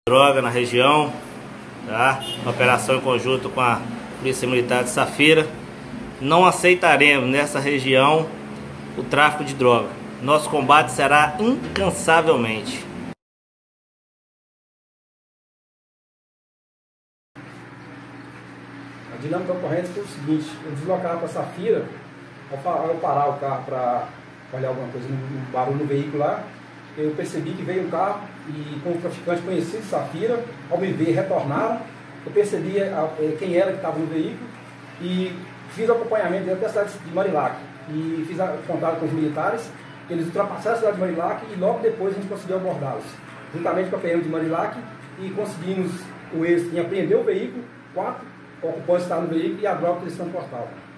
Droga na região, tá? Operação em conjunto com a Polícia Militar de Safira. Não aceitaremos nessa região o tráfico de droga. Nosso combate será incansavelmente. A dinâmica da ocorrência foi o seguinte: eu deslocava para Safira, ao eu parar o carro para olhar alguma coisa no barulho no veículo lá, eu percebi que veio um carro e com o traficante conhecido de Safira, ao me ver retornaram, eu percebi quem era que estava no veículo e fiz o acompanhamento dentro da cidade de Marilac e fiz contato com os militares. Eles ultrapassaram a cidade de Marilac e logo depois a gente conseguiu abordá-los, juntamente com a PM de Marilac, e conseguimos o êxito em apreender o veículo, 4 ocupantes estavam no veículo e a droga que eles transportavam.